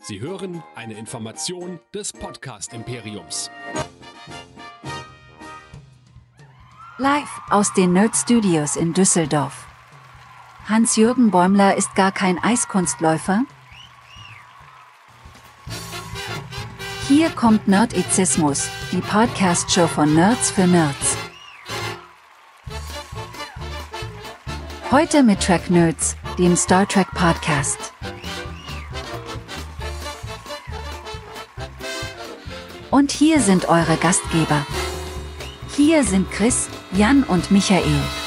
Sie hören eine Information des Podcast-Imperiums. Live aus den Nerd Studios in Düsseldorf. Hans-Jürgen Bäumler ist gar kein Eiskunstläufer? Hier kommt Nerdizismus, die Podcast-Show von Nerds für Nerds. Heute mit Track Nerds, dem Star Trek Podcast. Und hier sind eure Gastgeber. Hier sind Chris, Jan und Michael.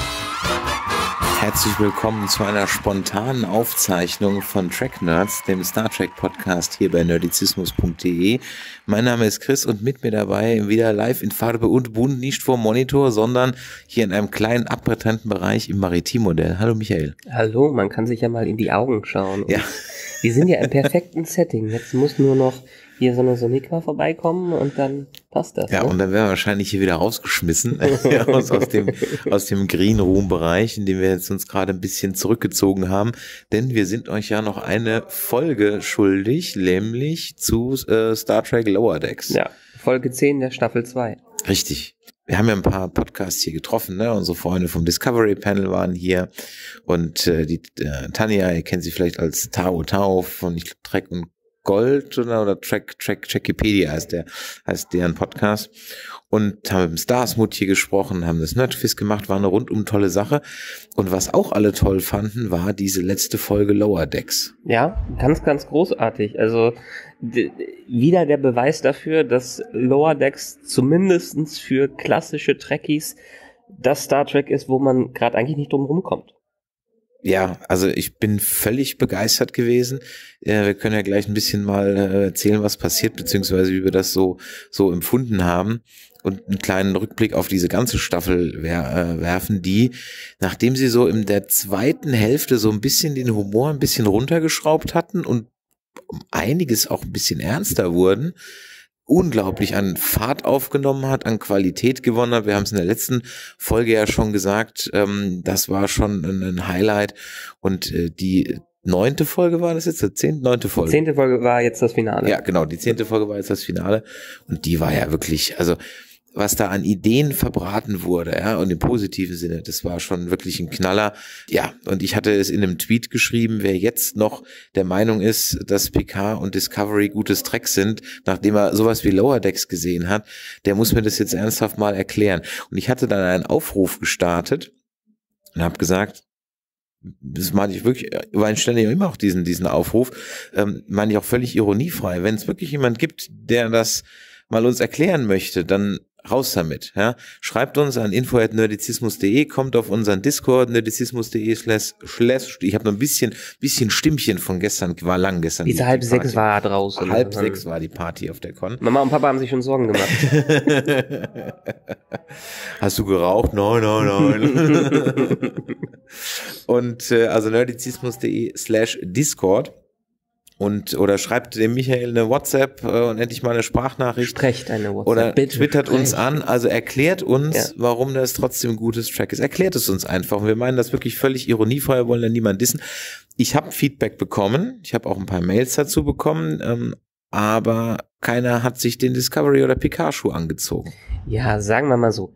Herzlich willkommen zu einer spontanen Aufzeichnung von Track Nerds, dem Star Trek Podcast hier bei nerdizismus.de. Mein Name ist Chris und mit mir dabei wieder live in Farbe und bunt, nicht vor Monitor, sondern hier in einem kleinen abgetrennten Bereich im Maritimmodell. Hallo Michael. Hallo, man kann sich ja mal in die Augen schauen. Ja. Wir sind ja im perfekten Setting. Jetzt muss nur noch hier so eine Sonika vorbeikommen und dann passt das. Ja, ne? Und dann werden wir wahrscheinlich hier wieder rausgeschmissen aus dem Green Room Bereich, in dem wir jetzt uns gerade ein bisschen zurückgezogen haben, denn wir sind euch ja noch eine Folge schuldig, nämlich zu Star Trek Lower Decks. Ja, Folge 10 der Staffel 2. Richtig. Wir haben ja ein paar Podcasts hier getroffen, ne? Unsere Freunde vom Discovery Panel waren hier und die Tanja, ihr kennt sie vielleicht als Tao Tao von Trek und Gold oder Trackipedia heißt deren Podcast, und haben mit dem Starsmut hier gesprochen, haben das Nerdquiz gemacht, war eine rundum tolle Sache. Und was auch alle toll fanden, war diese letzte Folge Lower Decks. Ja, ganz, ganz großartig. Also wieder der Beweis dafür, dass Lower Decks zumindest für klassische Trekkies das Star Trek ist, wo man gerade eigentlich nicht drum rumkommt. Ja, also ich bin völlig begeistert gewesen. Wir können ja gleich ein bisschen mal erzählen, was passiert, beziehungsweise wie wir das so empfunden haben und einen kleinen Rückblick auf diese ganze Staffel werfen, die, nachdem sie so in der zweiten Hälfte so ein bisschen den Humor ein bisschen runtergeschraubt hatten und um einiges auch ein bisschen ernster wurden, unglaublich an Fahrt aufgenommen hat, an Qualität gewonnen hat. Wir haben es in der letzten Folge ja schon gesagt, das war schon ein Highlight. Und die 9. Folge war das jetzt, die 9. Folge. Die 10. Folge war jetzt das Finale. Ja, genau, die 10. Folge war jetzt das Finale. Und die war ja wirklich, also was da an Ideen verbraten wurde, ja, und im positiven Sinne, das war schon wirklich ein Knaller. Ja, und ich hatte es in einem Tweet geschrieben, wer jetzt noch der Meinung ist, dass Picard und Discovery gutes Trek sind, nachdem er sowas wie Lower Decks gesehen hat, der muss mir das jetzt ernsthaft mal erklären. Und ich hatte dann einen Aufruf gestartet und habe gesagt, das meine ich wirklich, weil ich stelle ja immer auch diesen Aufruf, meine ich auch völlig ironiefrei. Wenn es wirklich jemand gibt, der das mal uns erklären möchte, dann raus damit, ja. Schreibt uns an info@nerdizismus.de, kommt auf unseren Discord, nerdizismus.de / ich habe noch ein bisschen Stimmchen von gestern, war lang gestern. Diese 5:30 war draußen. 5:30 war die Party auf der Con. Mama und Papa haben sich schon Sorgen gemacht. Hast du geraucht? Nein. Und also nerdizismus.de / Discord. Oder schreibt dem Michael eine WhatsApp und endlich mal eine Sprachnachricht. Sprecht eine WhatsApp. Oder bitte twittert sprecht uns an. Also erklärt uns, warum das trotzdem ein gutes Track ist. Erklärt es uns einfach. Und wir meinen das wirklich völlig ironiefrei. Wir wollen ja niemanden dissen. Ich habe Feedback bekommen. Ich habe auch ein paar Mails dazu bekommen. Aber keiner hat sich den Discovery oder Picard-Schuh angezogen. Ja, sagen wir mal so.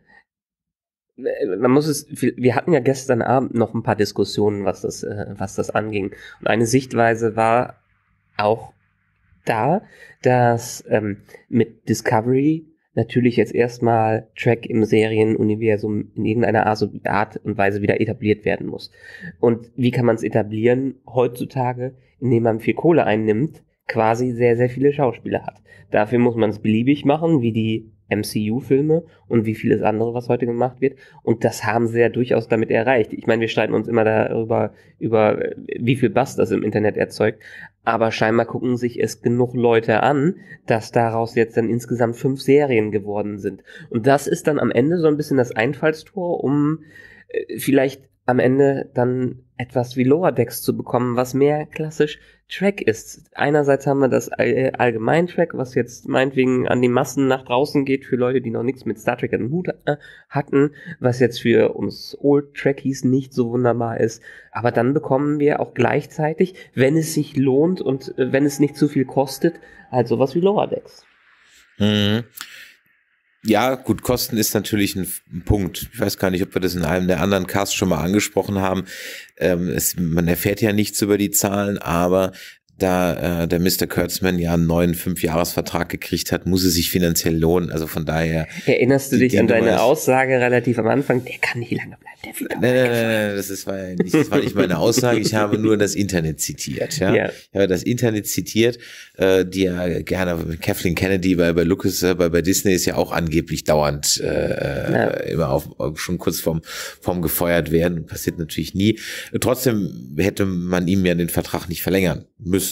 Wir hatten ja gestern Abend noch ein paar Diskussionen, was das anging. Und eine Sichtweise war auch da, dass mit Discovery natürlich jetzt erstmal Trek im Serienuniversum in irgendeiner Art und Weise wieder etabliert werden muss. Und wie kann man es etablieren heutzutage, indem man viel Kohle einnimmt, quasi sehr, sehr viele Schauspieler hat. Dafür muss man es beliebig machen, wie die MCU-Filme und wie vieles andere, was heute gemacht wird. Und das haben sie ja durchaus damit erreicht. Ich meine, wir streiten uns immer darüber, wie viel Bass das im Internet erzeugt. Aber scheinbar gucken sich es genug Leute an, dass daraus jetzt dann insgesamt 5 Serien geworden sind. Und das ist dann am Ende so ein bisschen das Einfallstor, um vielleicht am Ende dann etwas wie Lower Decks zu bekommen, was mehr klassisch Track ist. Einerseits haben wir das Allgemein-Track, was jetzt meinetwegen an die Massen nach draußen geht, für Leute, die noch nichts mit Star Trek am Hut hatten, was jetzt für uns Old-Trekkies nicht so wunderbar ist. Aber dann bekommen wir auch gleichzeitig, wenn es sich lohnt und wenn es nicht zu viel kostet, halt sowas wie Lower Decks. Mhm. Ja, gut, Kosten ist natürlich ein Punkt. Ich weiß gar nicht, ob wir das in einem der anderen Casts schon mal angesprochen haben. Man erfährt ja nichts über die Zahlen, aber da der Mr. Kurtzman ja einen neuen 5-Jahres-Vertrag gekriegt hat, muss es sich finanziell lohnen. Also von daher... Erinnerst du dich an deine Aussage relativ am Anfang? Der kann nicht lange bleiben, der wird Nein, das war nicht meine Aussage. Ich habe nur das Internet zitiert. Ja? Ja. Ich habe das Internet zitiert, die ja gerne, Kathleen Kennedy bei Lucas, bei Disney ist ja auch angeblich dauernd immer schon kurz vorm gefeuert werden. Passiert natürlich nie. Trotzdem hätte man ihm ja den Vertrag nicht verlängern müssen.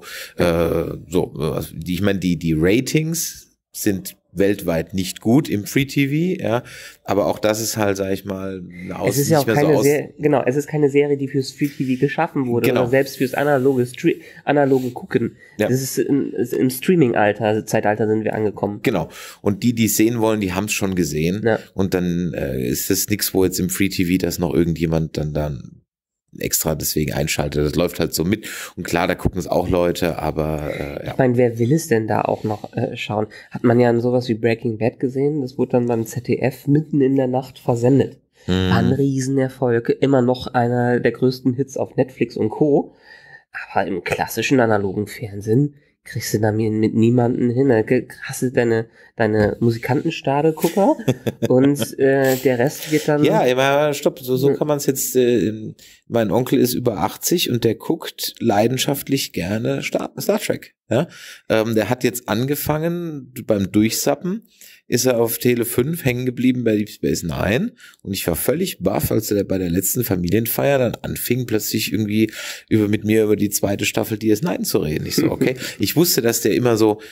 Ich meine, die Ratings sind weltweit nicht gut im Free TV, ja, aber auch das ist halt, sag ich mal, es ist ja auch keine Serie, genau, es ist keine Serie, die fürs Free TV geschaffen wurde, oder selbst fürs analoge Gucken. Ja. Das ist im Streaming-Zeitalter sind wir angekommen. Genau. Und die es sehen wollen, die haben es schon gesehen. Ja. Und dann ist das nichts, wo jetzt im Free TV das noch irgendjemand dann extra deswegen einschaltet. Das läuft halt so mit. Und klar, da gucken es auch Leute, aber ja. Ich meine, wer will es denn da auch noch schauen? Hat man ja an sowas wie Breaking Bad gesehen. Das wurde dann beim ZDF mitten in der Nacht versendet. War ein Riesenerfolg. Immer noch einer der größten Hits auf Netflix und Co. Aber im klassischen analogen Fernsehen kriegst du da mit niemanden hin. Da hast du deine Musikantenstade-Gucker und der Rest wird dann... Ja, aber stopp, so kann man es jetzt... mein Onkel ist über 80 und der guckt leidenschaftlich gerne Star Trek. Ja? Der hat jetzt angefangen, beim Durchsappen ist er auf Tele 5 hängen geblieben bei Deep Space Nine und ich war völlig baff, als er bei der letzten Familienfeier dann anfing, plötzlich irgendwie mit mir über die zweite Staffel DS9 zu reden. Ich so, okay. Ich wusste, dass der immer so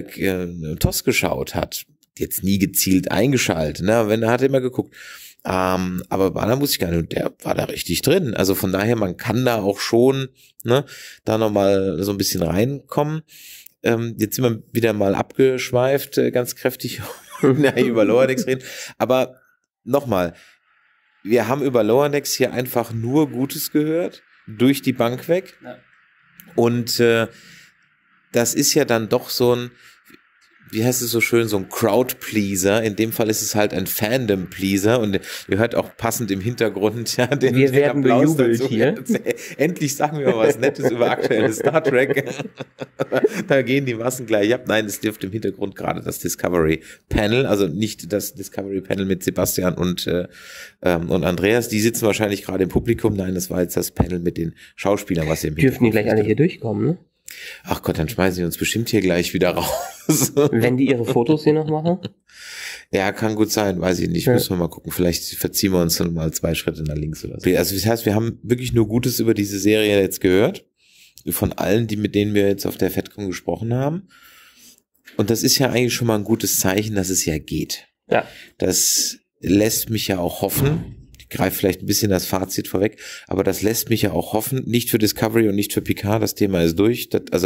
TOS geschaut hat, jetzt nie gezielt eingeschaltet, ne? Wenn er hat immer geguckt. Aber bei der Musik, der war da richtig drin. Also von daher, man kann da auch schon, ne, da nochmal so ein bisschen reinkommen. Jetzt sind wir wieder mal abgeschweift, ganz kräftig über Lower Decks reden. Aber nochmal, wir haben über Lower Decks hier einfach nur Gutes gehört, durch die Bank weg. Ja. Und das ist ja dann doch so ein, wie heißt es so schön, so ein Crowd-Pleaser. In dem Fall ist es halt ein Fandom-Pleaser und ihr hört auch passend im Hintergrund ja den wir werden Applaus bejubelt dazu. Hier. Endlich sagen wir mal was Nettes über aktuelles Star Trek. Da gehen die Massen gleich ab. Nein, es dürfte im Hintergrund gerade das Discovery-Panel, also nicht das Discovery-Panel mit Sebastian und Andreas, die sitzen wahrscheinlich gerade im Publikum. Nein, das war jetzt das Panel mit den Schauspielern, was ihr im Hintergrund dürfen die gleich alle hier durchkommen, ne? Ach Gott, dann schmeißen die uns bestimmt hier gleich wieder raus. Wenn die ihre Fotos hier noch machen? Ja, kann gut sein, weiß ich nicht. Ja. Müssen wir mal gucken. Vielleicht verziehen wir uns dann mal 2 Schritte nach links oder so. Also das heißt, wir haben wirklich nur Gutes über diese Serie jetzt gehört. Von allen, mit denen wir jetzt auf der FedCon gesprochen haben. Und das ist ja eigentlich schon mal ein gutes Zeichen, dass es ja geht. Ja. Das lässt mich ja auch hoffen. Ich greife vielleicht ein bisschen das Fazit vorweg, aber das lässt mich ja auch hoffen, nicht für Discovery und nicht für Picard, das Thema ist durch, das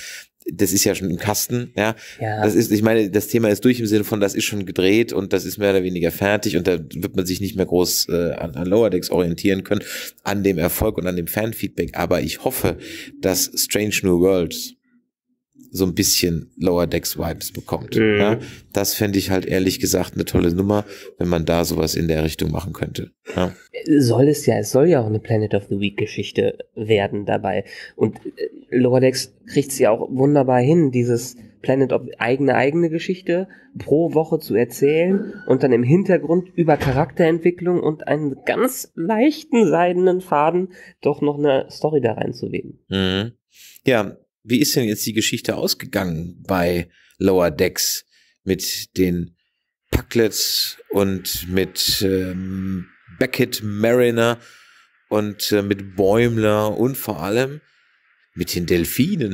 ist ja schon im Kasten, ja. Ich meine, das Thema ist durch im Sinne von, das ist schon gedreht und das ist mehr oder weniger fertig und da wird man sich nicht mehr groß an Lower Decks orientieren können, an dem Erfolg und an dem Fanfeedback, aber ich hoffe, dass Strange New Worlds so ein bisschen Lower Decks Vibes bekommt. Mhm. Ja, das fände ich halt ehrlich gesagt eine tolle Nummer, wenn man da sowas in der Richtung machen könnte. Ja. Es soll ja auch eine Planet of the Week Geschichte werden dabei. Und Lower Decks kriegt es ja auch wunderbar hin, dieses Planet of eigene Geschichte pro Woche zu erzählen und dann im Hintergrund über Charakterentwicklung und einen ganz leichten seidenen Faden doch noch eine Story da reinzuweben. Mhm. Ja, wie ist denn jetzt die Geschichte ausgegangen bei Lower Decks mit den Packlets und mit Beckett Mariner und mit Bäumler und vor allem mit den Delfinen?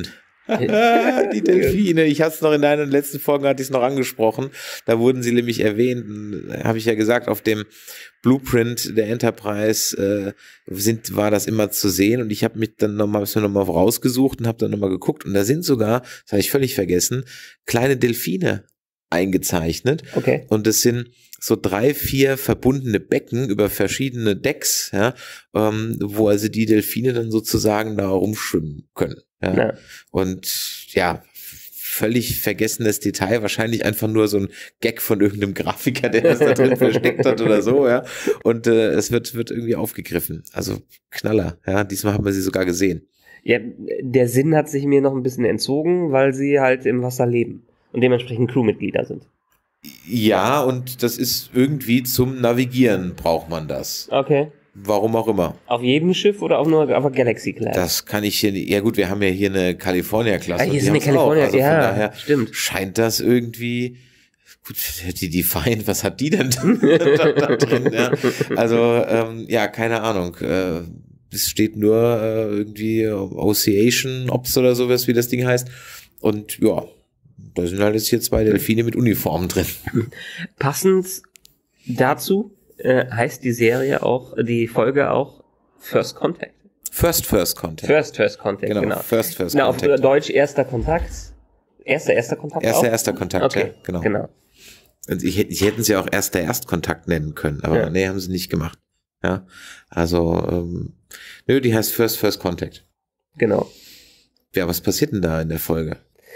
Die Delfine, ich hatte es noch in deinen letzten Folgen, hatte ich es noch angesprochen, da wurden sie nämlich erwähnt, habe ich ja gesagt, auf dem Blueprint der Enterprise war das immer zu sehen und ich habe mich dann nochmal rausgesucht und habe dann nochmal geguckt und da sind sogar, das habe ich völlig vergessen, kleine Delfine eingezeichnet. Okay. Und es sind so 3, 4 verbundene Becken über verschiedene Decks, ja, wo also die Delfine dann sozusagen da rumschwimmen können. Ja. Ja. Und ja, völlig vergessenes Detail, wahrscheinlich einfach nur so ein Gag von irgendeinem Grafiker, der das da drin versteckt hat oder so, ja. Und es wird irgendwie aufgegriffen. Also Knaller, ja. Diesmal haben wir sie sogar gesehen. Ja, der Sinn hat sich mir noch ein bisschen entzogen, weil sie halt im Wasser leben und dementsprechend Crewmitglieder sind. Ja, und das ist irgendwie zum Navigieren braucht man das. Okay. Warum auch immer. Auf jedem Schiff oder auch nur auf der Galaxy Class? Das kann ich hier nicht. Ja gut, wir haben ja hier eine California-Klasse. Hier ist eine California, also ja, von daher stimmt. scheint das irgendwie. Gut, die Defiant, was hat die denn da drin? Ja? Also, ja, keine Ahnung. Es steht nur irgendwie Ocean Ops oder sowas, wie das Ding heißt. Und ja, da sind halt jetzt hier 2 Delfine mit Uniformen drin. Passend dazu heißt die Serie auch, die Folge auch First Contact. First Contact. First Contact, genau. First Na, auf Contact. Deutsch erster Kontakt. Erster Kontakt auch? Erster Kontakt, Okay, ja, genau. Und ich hätten sie auch Erstkontakt nennen können, aber nee, haben sie nicht gemacht. Ja, also, nö, die heißt First Contact. Genau. Ja, was passiert denn da in der Folge?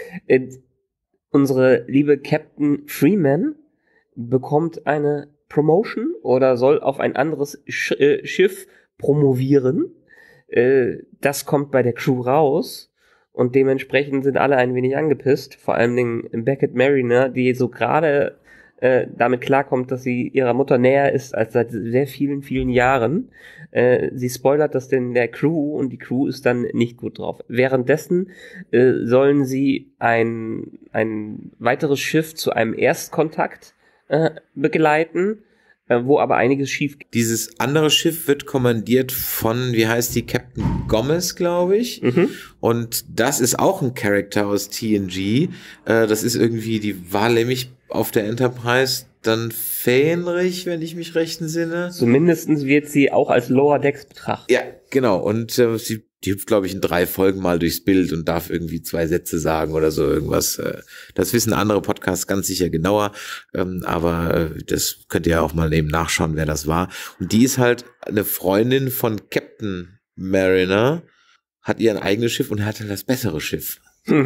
Unsere liebe Captain Freeman bekommt eine Promotion oder soll auf ein anderes Schiff promovieren. Das kommt bei der Crew raus und dementsprechend sind alle ein wenig angepisst. Vor allem den Beckett Mariner, die so gerade damit klarkommt, dass sie ihrer Mutter näher ist als seit sehr vielen, vielen Jahren. Sie spoilert das denn der Crew und die Crew ist dann nicht gut drauf. Währenddessen sollen sie ein weiteres Schiff zu einem Erstkontakt begleiten, wo aber einiges schief geht. Dieses andere Schiff wird kommandiert von, wie heißt die, Captain Gomez, glaube ich. Mhm. Und das ist auch ein Charakter aus TNG. Das ist irgendwie, die war nämlich auf der Enterprise dann Fähnrich, wenn ich mich recht entsinne. Zumindestens wird sie auch als Lower Decks betrachtet. Ja, genau. Und die hüpft, glaube ich, in 3 Folgen mal durchs Bild und darf irgendwie 2 Sätze sagen oder so irgendwas. Das wissen andere Podcasts ganz sicher genauer. Aber das könnt ihr ja auch mal eben nachschauen, wer das war. Und die ist halt eine Freundin von Captain Mariner, hat ihr ein eigenes Schiff und hat halt das bessere Schiff.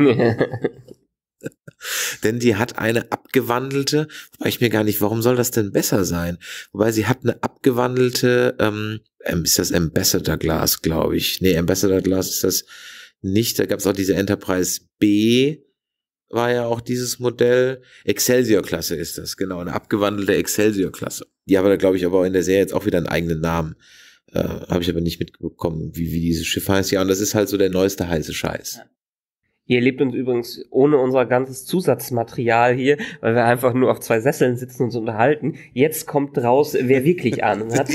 Denn die hat eine abgewandelte, wobei ich mir gar nicht, warum soll das denn besser sein? Wobei sie hat eine abgewandelte, ist das Ambassador Glass, glaube ich. Nee, Ambassador Glass ist das nicht. Da gab es auch diese Enterprise B, war ja auch dieses Modell. Excelsior-Klasse ist das, genau, eine abgewandelte Excelsior-Klasse. Die haben da, glaube ich, aber auch in der Serie jetzt auch wieder einen eigenen Namen. Habe ich aber nicht mitbekommen, wie dieses Schiff heißt. Ja, und das ist halt so der neueste heiße Scheiß. Ihr erlebt uns übrigens ohne unser ganzes Zusatzmaterial hier, weil wir einfach nur auf 2 Sesseln sitzen und uns unterhalten. Jetzt kommt raus, wer wirklich Ahnung hat.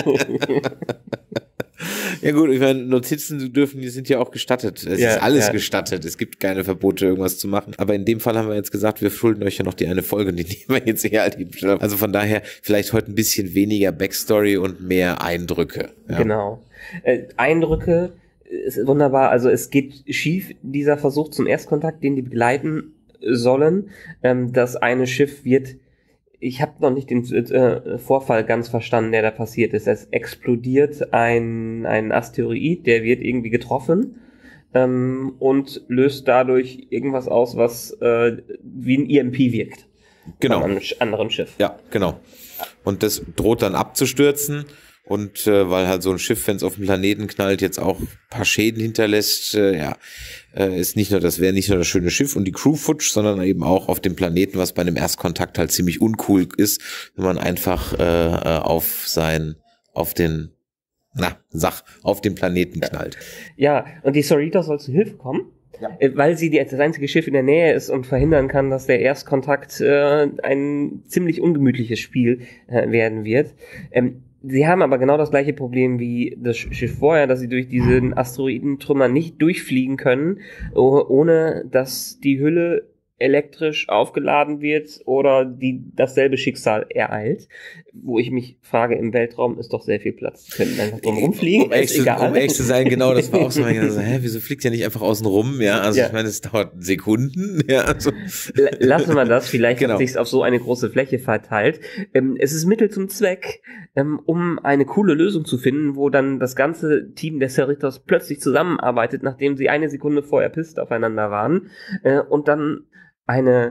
Ja gut, ich meine, Notizen die sind ja auch gestattet. Es ist alles gestattet. Es gibt keine Verbote, irgendwas zu machen. Aber in dem Fall haben wir jetzt gesagt, wir schulden euch ja noch die eine Folge, die nehmen wir jetzt eher halt. Also von daher vielleicht heute ein bisschen weniger Backstory und mehr Eindrücke. Ja. Genau. Eindrücke ist wunderbar. Also es geht schief, dieser Versuch zum Erstkontakt, den die begleiten sollen. Das eine Schiff wird, ich habe noch nicht den Vorfall ganz verstanden, der da passiert ist. Es explodiert ein Asteroid, der wird irgendwie getroffen und löst dadurch irgendwas aus, was wie ein EMP wirkt. Genau. Von einem anderen Schiff. Ja, genau. Und das droht dann abzustürzen. Und weil halt so ein Schiff, wenn es auf dem Planeten knallt, jetzt auch ein paar Schäden hinterlässt, ist nicht nur das schöne Schiff und die Crew futsch, sondern eben auch auf dem Planeten, was bei einem Erstkontakt halt ziemlich uncool ist, wenn man einfach auf den Planeten knallt. Ja, und die Sarita soll zu Hilfe kommen. Ja. Weil sie das einzige Schiff in der Nähe ist und verhindern kann, dass der Erstkontakt ein ziemlich ungemütliches Spiel werden wird. sie haben aber genau das gleiche Problem wie das Schiff vorher, dass sie durch diesen Asteroidentrümmer nicht durchfliegen können, ohne dass die Hülle elektrisch aufgeladen wird oder dasselbe Schicksal ereilt. Wo ich mich frage, im Weltraum ist doch sehr viel Platz. Die können einfach drum rumfliegen, ist egal. Um ehrlich zu sein, genau, das war auch so, wieso fliegt ja nicht einfach außen rum? Ja, also Ja. ich meine, es dauert Sekunden. Ja, also. Lassen wir das, vielleicht Genau. hat sich's auf so eine große Fläche verteilt. Es ist Mittel zum Zweck, um eine coole Lösung zu finden, wo dann das ganze Team der Cerritos plötzlich zusammenarbeitet, nachdem sie eine Sekunde vorher pisst aufeinander waren, und dann ein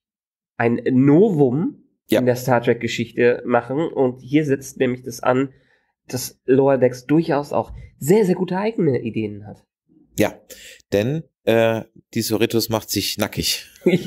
Novum in der Star Trek-Geschichte machen. Und hier setzt nämlich das an, dass Lower Decks durchaus auch sehr, sehr gute eigene Ideen hat. Ja, denn die Cerritos macht sich nackig.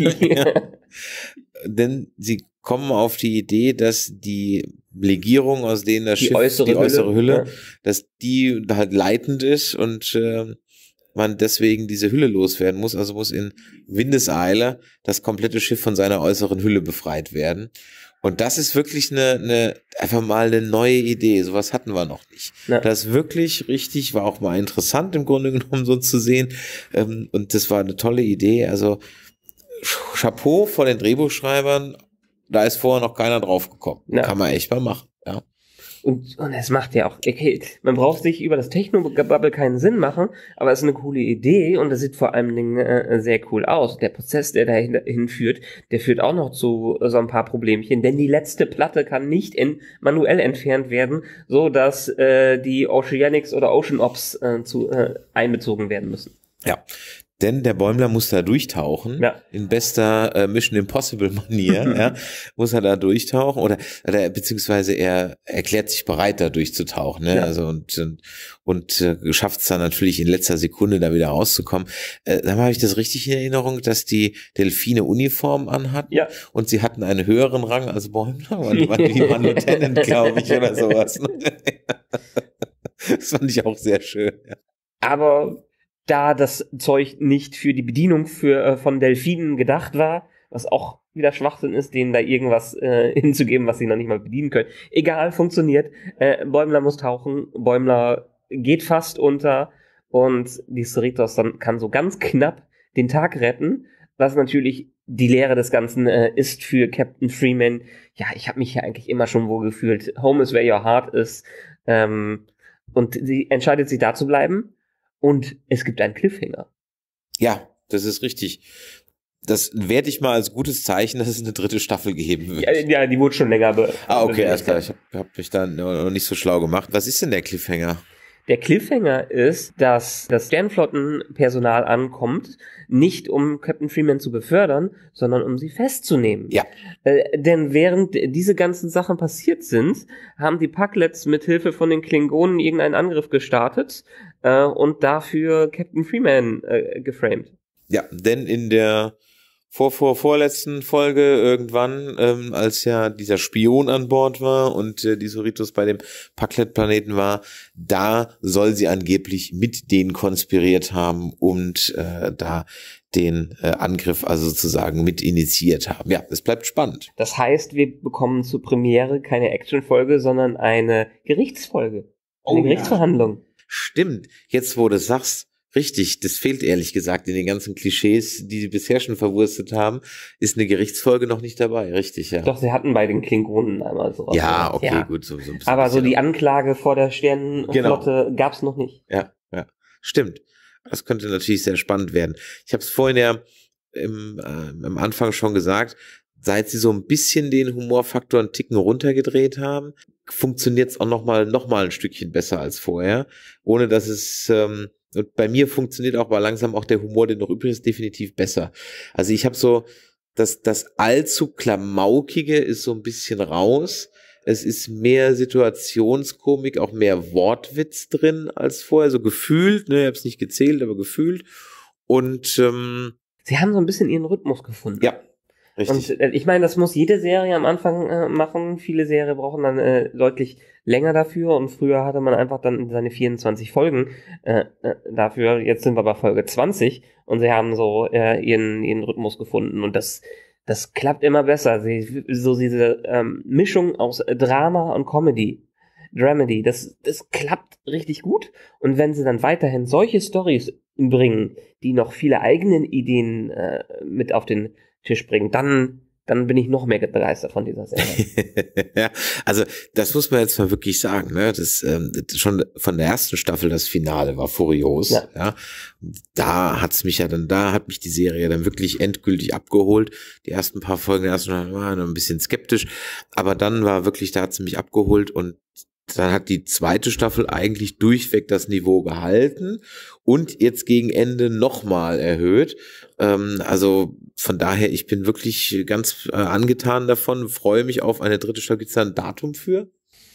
Denn sie kommen auf die Idee, dass die Legierung, aus denen das Schiff, die äußere Hülle, dass die halt leitend ist und man deswegen diese Hülle loswerden muss. Also muss in Windeseile das komplette Schiff von seiner äußeren Hülle befreit werden. Und das ist wirklich einfach mal eine neue Idee. Sowas hatten wir noch nicht. Ja. Das ist wirklich richtig, war auch mal interessant im Grunde genommen so zu sehen. Und das war eine tolle Idee. Also Chapeau vor den Drehbuchschreibern. Da ist vorher noch keiner drauf gekommen. Ja. Kann man echt mal machen. Ja. Und es macht ja auch, okay, man braucht sich über das Techno-Bubble keinen Sinn machen, aber es ist eine coole Idee und das sieht vor allen Dingen sehr cool aus. Der Prozess, der dahin führt, der führt auch noch zu so ein paar Problemchen, denn die letzte Platte kann nicht manuell entfernt werden, so dass die Oceanics oder Ocean Ops einbezogen werden müssen. Ja. Denn der Bäumler muss da durchtauchen, in bester Mission Impossible Manier, ja, muss er da durchtauchen oder beziehungsweise er erklärt sich bereit, da durchzutauchen, ne, also und schafft es dann natürlich in letzter Sekunde da wieder rauszukommen. Dann habe ich das richtig in Erinnerung, dass die Delfine Uniform anhatten und sie hatten einen höheren Rang als Bäumler, die waren Lieutenant, glaube ich, oder sowas. Das fand ich auch sehr schön, ja. Aber da das Zeug nicht für die Bedienung von Delfinen gedacht war, was auch wieder Schwachsinn ist, denen da irgendwas hinzugeben, was sie noch nicht mal bedienen können. Egal, funktioniert. Bäumler muss tauchen, Bäumler geht fast unter und die Cerritos dann kann so ganz knapp den Tag retten, was natürlich die Lehre des Ganzen ist für Captain Freeman. Ja, ich habe mich hier eigentlich immer schon wohl gefühlt. Home is where your heart is. Und sie entscheidet sich da zu bleiben. Und es gibt einen Cliffhanger. Ja, das ist richtig. Das werde ich mal als gutes Zeichen, dass es eine dritte Staffel geben wird. Ja, die wurde schon länger. Okay, alles klar. Ich hab mich da noch nicht so schlau gemacht. Was ist denn der Cliffhanger? Der Cliffhanger ist, dass das Sternflottenpersonal ankommt, nicht um Captain Freeman zu befördern, sondern um sie festzunehmen. Ja. Denn während diese ganzen Sachen passiert sind, haben die Pucklets mit Hilfe von den Klingonen irgendeinen Angriff gestartet und dafür Captain Freeman geframed. Ja, denn in der vorletzten Folge irgendwann, als ja dieser Spion an Bord war und die Cerritos bei dem Packlet-Planeten war, da soll sie angeblich mit denen konspiriert haben und da den Angriff also sozusagen mit initiiert haben. Ja, es bleibt spannend. Das heißt, wir bekommen zur Premiere keine Actionfolge, sondern eine Gerichtsfolge. Eine Gerichtsverhandlung. Stimmt, jetzt wo du es sagst, richtig, das fehlt ehrlich gesagt in den ganzen Klischees, die sie bisher schon verwurstet haben, ist eine Gerichtsfolge noch nicht dabei, richtig, ja. Doch, sie hatten bei den Klingonen einmal sowas. Ja, okay, ja. Gut. So ein bisschen aber so die Anklage vor der Sternenflotte gab's noch nicht. Ja, stimmt. Das könnte natürlich sehr spannend werden. Ich habe es vorhin ja am Anfang schon gesagt, seit sie so ein bisschen den Humorfaktor einen Ticken runtergedreht haben, funktioniert es auch noch mal ein Stückchen besser als vorher, ohne dass es und bei mir funktioniert auch mal langsam auch der Humor, der noch übrig ist, definitiv besser. Also ich habe so, das allzu Klamaukige ist so ein bisschen raus. Es ist mehr Situationskomik, auch mehr Wortwitz drin als vorher, so gefühlt, ne, ich habe es nicht gezählt, aber gefühlt. Und sie haben so ein bisschen ihren Rhythmus gefunden. Ja. Richtig. Und ich meine, das muss jede Serie am Anfang machen. Viele Serien brauchen dann deutlich länger dafür und früher hatte man einfach dann seine 24 Folgen dafür. Jetzt sind wir bei Folge 20 und sie haben so ihren Rhythmus gefunden und das klappt immer besser. So diese Mischung aus Drama und Comedy, Dramedy. Das klappt richtig gut. Und wenn sie dann weiterhin solche Storys bringen, die noch viele eigene Ideen mit auf den Tisch bringen, dann bin ich noch mehr begeistert von dieser Serie. Ja, also das muss man jetzt mal wirklich sagen, ne? Das schon von der ersten Staffel das Finale war furios. Ja. Da hat mich die Serie dann wirklich endgültig abgeholt. Die ersten paar Folgen, waren ein bisschen skeptisch, aber dann war wirklich, da hat sie mich abgeholt und dann hat die zweite Staffel eigentlich durchweg das Niveau gehalten und jetzt gegen Ende nochmal erhöht. Also von daher, ich bin wirklich ganz angetan davon, freue mich auf eine dritte Staffel. Gibt es da ein Datum für?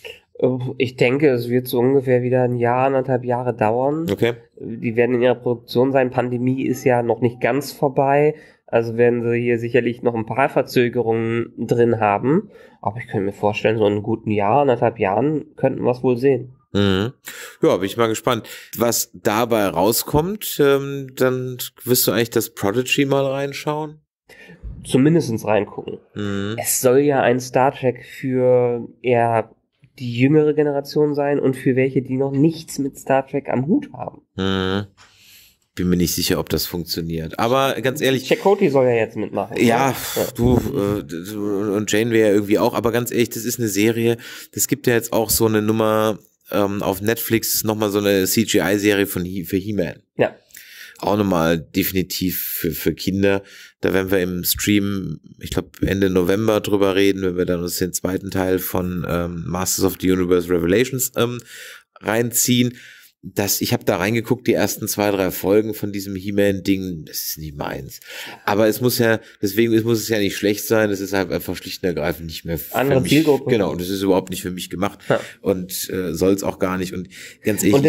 Ich denke, es wird so ungefähr wieder 1,5 Jahre dauern. Okay. Die werden in ihrer Produktion sein. Pandemie ist ja noch nicht ganz vorbei. Also werden sie hier sicherlich noch ein paar Verzögerungen drin haben. Aber ich könnte mir vorstellen, so in einem guten Jahr, 1,5 Jahren, könnten wir es wohl sehen. Mhm. Ja, bin ich mal gespannt. Was dabei rauskommt, dann wirst du eigentlich das Prodigy mal reinschauen? Zumindest reingucken. Mhm. Es soll ja ein Star Trek für eher die jüngere Generation sein und für welche, die noch nichts mit Star Trek am Hut haben. Mhm. Bin mir nicht sicher, ob das funktioniert. Aber ganz ehrlich. Chakotay soll ja jetzt mitmachen. Ja, du und Janeway ja irgendwie auch. Aber ganz ehrlich, das ist eine Serie. Das gibt ja jetzt auch so eine Nummer auf Netflix, nochmal so eine CGI-Serie für He-Man. Ja. Auch nochmal definitiv für Kinder. Da werden wir im Stream, ich glaube Ende November drüber reden, wenn wir dann uns den zweiten Teil von Masters of the Universe Revelations reinziehen. Ich habe da reingeguckt, die ersten 2, 3 Folgen von diesem He-Man-Ding, das ist nicht meins. Aber deswegen muss es ja nicht schlecht sein, es ist halt einfach schlicht und ergreifend nicht mehr für andere mich. Zielgruppe. Genau, und das ist überhaupt nicht für mich gemacht. Ja. Und soll es auch gar nicht. Und ganz ehrlich.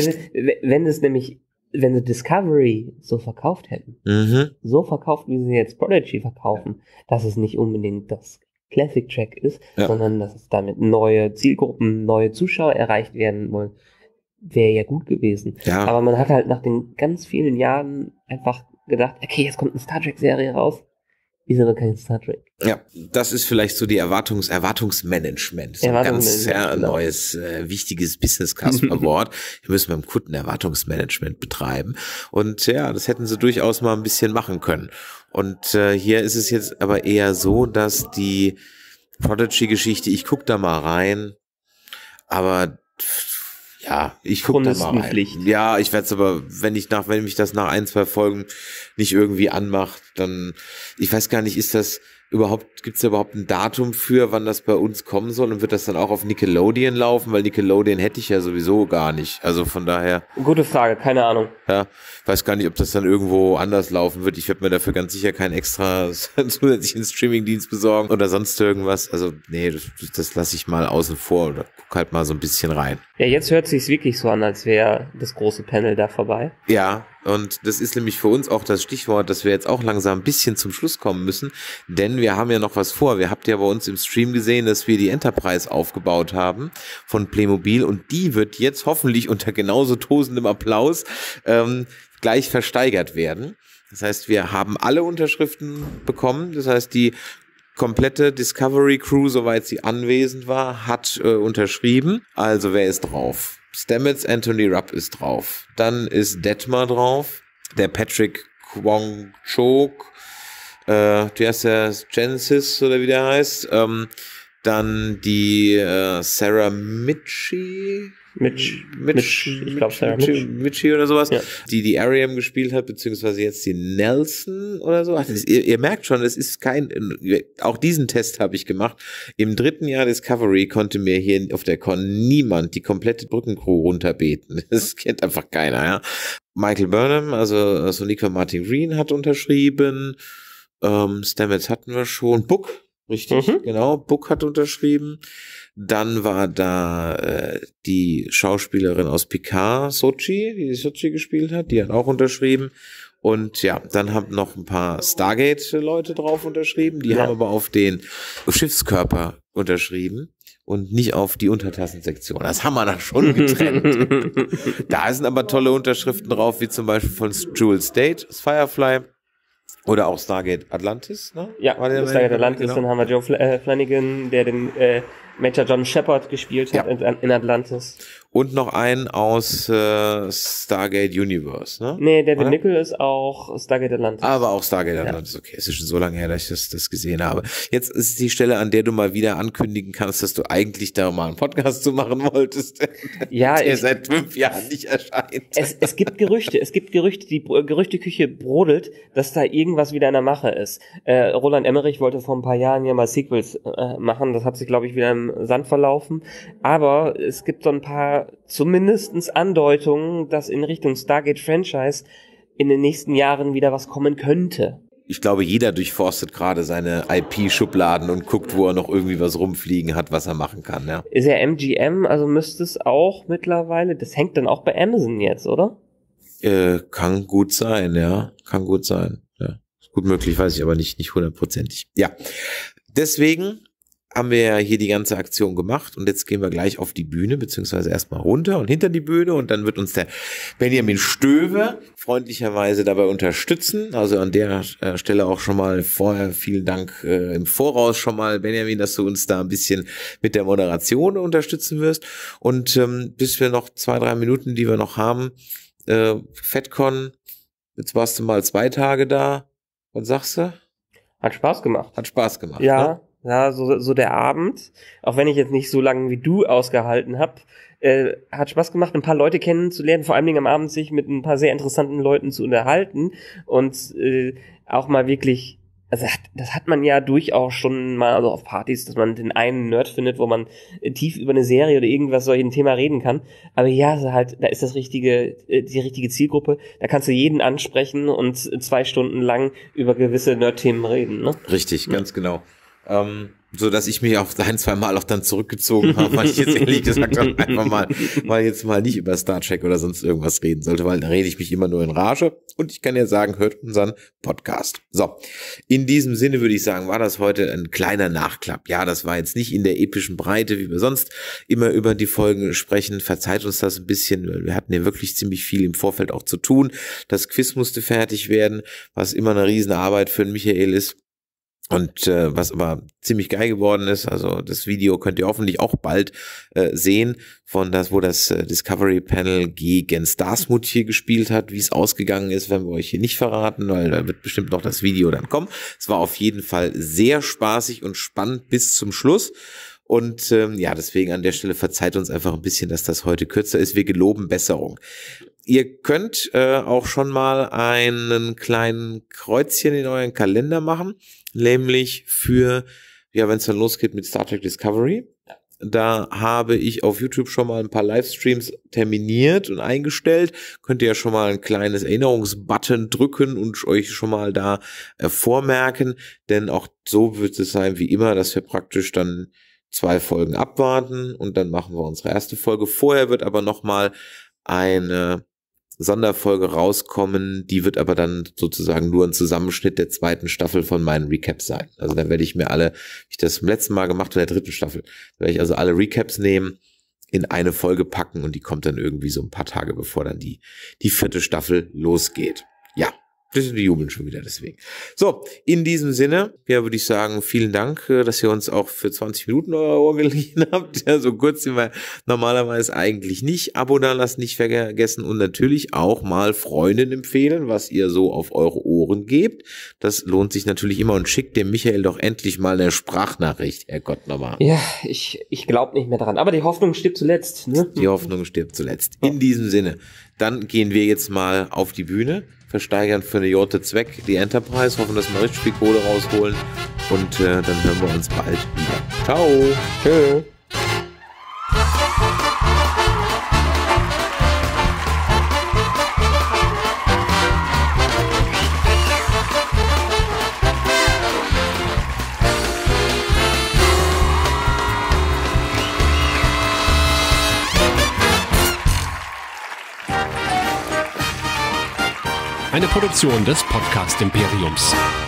Und wenn sie Discovery so verkauft hätten, so verkauft, wie sie jetzt Prodigy verkaufen, dass es nicht unbedingt das Classic Track ist, sondern dass es damit neue Zielgruppen, neue Zuschauer erreicht werden wollen, wäre ja gut gewesen. Ja. Aber man hat halt nach den ganz vielen Jahren einfach gedacht, okay, jetzt kommt eine Star Trek-Serie raus. Wieso noch kein Star Trek? Ja, das ist vielleicht so die Erwartungsmanagement. So ein ganz neues, wichtiges Business-Wort. Wir müssen beim Kunden Erwartungsmanagement betreiben. Und ja, das hätten sie durchaus mal ein bisschen machen können. Und hier ist es jetzt aber eher so, dass die Prodigy-Geschichte, ich guck da mal rein, aber ja, ich gucke da mal rein. Ja, ich werde es aber, wenn mich das nach 1, 2 Folgen nicht irgendwie anmacht, dann, ich weiß gar nicht, gibt's da überhaupt ein Datum für, wann das bei uns kommen soll und wird das dann auch auf Nickelodeon laufen, weil Nickelodeon hätte ich ja sowieso gar nicht, also von daher. Gute Frage, keine Ahnung. Ja, weiß gar nicht, ob das dann irgendwo anders laufen wird. Ich werde mir dafür ganz sicher keinen extra zusätzlichen Streamingdienst besorgen oder sonst irgendwas. Also nee, das lasse ich mal außen vor oder guck halt mal so ein bisschen rein. Ja, jetzt hört sich's wirklich so an, als wäre das große Panel da vorbei. Ja, und das ist nämlich für uns auch das Stichwort, dass wir jetzt auch langsam ein bisschen zum Schluss kommen müssen, denn wir haben ja noch was vor. Wir habt ja bei uns im Stream gesehen, dass wir die Enterprise aufgebaut haben von Playmobil und die wird jetzt hoffentlich unter genauso tosendem Applaus gleich versteigert werden. Das heißt, wir haben alle Unterschriften bekommen. Das heißt, die komplette Discovery Crew, soweit sie anwesend war, hat unterschrieben. Also wer ist drauf? Stamets, Anthony Rupp ist drauf. Dann ist Detmar drauf. Der Patrick Kwong-Chok. Wie heißt der? Genesis oder wie der heißt. Dann die Sarah Mitchie. Ich glaube Sarah Mitchie oder sowas, ja. Die Ariam gespielt hat, beziehungsweise jetzt die Nelson oder so. Ihr merkt schon, es ist auch diesen Test habe ich gemacht. Im 3. Jahr Discovery konnte mir hier auf der Con niemand die komplette Brückencrew runterbeten. Das kennt einfach keiner, ja. Michael Burnham, also Sonequa Martin Green hat unterschrieben. Stamets hatten wir schon. Book, richtig, genau. Book hat unterschrieben. Dann war da die Schauspielerin aus Picard, Sochi, die Sochi gespielt hat, die hat auch unterschrieben. Und ja, dann haben noch ein paar Stargate-Leute drauf unterschrieben, die haben aber auf den Schiffskörper unterschrieben und nicht auf die Untertassensektion. Das haben wir dann schon getrennt. Da sind aber tolle Unterschriften drauf, wie zum Beispiel von Jewel State aus Firefly. Oder auch Stargate Atlantis, ne? Ja, Stargate Atlantis, genau. Dann haben wir Joe Flanagan, der den Major John Shepard gespielt hat in Atlantis. Und noch einen aus Stargate Universe, ne? Nee, David Nickel ist auch Stargate Atlantis. Aber auch Stargate Atlantis, okay. Es ist schon so lange her, dass ich das gesehen habe. Jetzt ist die Stelle, an der du mal wieder ankündigen kannst, dass du eigentlich da mal einen Podcast zu machen wolltest. Ja, der seit 5 Jahren nicht erscheint. Es gibt Gerüchte, die Gerüchteküche brodelt, dass da irgendwas wieder in der Mache ist. Roland Emmerich wollte vor ein paar Jahren ja mal Sequels machen, das hat sich, glaube ich, wieder im Sand verlaufen. Aber es gibt so ein paar zumindestens Andeutungen, dass in Richtung Stargate-Franchise in den nächsten Jahren wieder was kommen könnte. Ich glaube, jeder durchforstet gerade seine IP-Schubladen und guckt, wo er noch irgendwie was rumfliegen hat, was er machen kann, ja. Ist ja MGM, also müsste es auch mittlerweile, das hängt dann auch bei Amazon jetzt, oder? Kann gut sein, ja. Kann gut sein, ja. Ist gut möglich, weiß ich aber nicht hundertprozentig. Ja. Deswegen haben wir ja hier die ganze Aktion gemacht und jetzt gehen wir gleich auf die Bühne, beziehungsweise erstmal runter und hinter die Bühne und dann wird uns der Benjamin Stöwe freundlicherweise dabei unterstützen. Also an der Stelle auch schon mal vorher vielen Dank im Voraus schon mal, Benjamin, dass du uns da ein bisschen mit der Moderation unterstützen wirst. Und bis wir noch 2-3 Minuten, die wir noch haben, FedCon, jetzt warst du mal 2 Tage da. Was sagst du? Hat Spaß gemacht. Hat Spaß gemacht, ja. Ne? Ja, so der Abend, auch wenn ich jetzt nicht so lange wie du ausgehalten habe, hat Spaß gemacht, ein paar Leute kennenzulernen, vor allen Dingen am Abend sich mit ein paar sehr interessanten Leuten zu unterhalten und auch mal wirklich, also das hat man ja durchaus schon mal also auf Partys, dass man den einen Nerd findet, wo man tief über eine Serie oder irgendwas solchen Thema reden kann. Aber ja, also halt, da ist die richtige Zielgruppe. Da kannst du jeden ansprechen und 2 Stunden lang über gewisse Nerd-Themen reden. Ne? Richtig, ganz genau. So dass ich mich auch 1-2 Mal auch dann zurückgezogen habe, weil ich jetzt ehrlich gesagt auch einfach mal jetzt mal nicht über Star Trek oder sonst irgendwas reden sollte, weil da rede ich mich immer nur in Rage und ich kann ja sagen, hört unseren Podcast. So, in diesem Sinne würde ich sagen, war das heute ein kleiner Nachklapp. Ja, das war jetzt nicht in der epischen Breite, wie wir sonst immer über die Folgen sprechen. Verzeiht uns das ein bisschen, weil wir hatten ja wirklich ziemlich viel im Vorfeld auch zu tun. Das Quiz musste fertig werden, was immer eine riesen Arbeit für den Michael ist. Und was aber ziemlich geil geworden ist, also das Video könnt ihr hoffentlich auch bald sehen, wo das Discovery Panel gegen Starsmut hier gespielt hat. Wie es ausgegangen ist, werden wir euch hier nicht verraten, weil da wird bestimmt noch das Video dann kommen. Es war auf jeden Fall sehr spaßig und spannend bis zum Schluss. Und ja, deswegen an der Stelle verzeiht uns einfach ein bisschen, dass das heute kürzer ist. Wir geloben Besserung. Ihr könnt auch schon mal einen kleinen Kreuzchen in euren Kalender machen, nämlich für, ja, wenn es dann losgeht mit Star Trek Discovery. Da habe ich auf YouTube schon mal ein paar Livestreams terminiert und eingestellt. Könnt ihr ja schon mal ein kleines Erinnerungsbutton drücken und euch schon mal da vormerken, denn auch so wird es sein wie immer, dass wir praktisch dann 2 Folgen abwarten und dann machen wir unsere erste Folge. Vorher wird aber nochmal eine Sonderfolge rauskommen, die wird aber dann sozusagen nur ein Zusammenschnitt der 2. Staffel von meinen Recaps sein. Also dann werde ich mir alle, wie ich das zum letzten Mal gemacht habe, in der 3. Staffel, da werde ich also alle Recaps nehmen, in eine Folge packen und die kommt dann irgendwie so ein paar Tage, bevor dann die 4. Staffel losgeht. Ja. Die jubeln schon wieder deswegen. So, in diesem Sinne, ja, würde ich sagen, vielen Dank, dass ihr uns auch für 20 Minuten euer Ohr geliehen habt. Ja, so kurz sind wir normalerweise eigentlich nicht. Abo da lasst nicht vergessen und natürlich auch mal Freunden empfehlen, was ihr so auf eure Ohren gebt. Das lohnt sich natürlich immer und schickt dem Michael doch endlich mal eine Sprachnachricht, Herrgott nochmal. Ja, ich glaube nicht mehr dran. Aber die Hoffnung stirbt zuletzt. Ne? Die Hoffnung stirbt zuletzt. In diesem Sinne, dann gehen wir jetzt mal auf die Bühne. Versteigern für eine Jote Zweck die Enterprise, hoffen, dass wir richtig viel Kohle rausholen und dann hören wir uns bald wieder. Ciao. Tschö. Eine Produktion des Podcast Imperiums.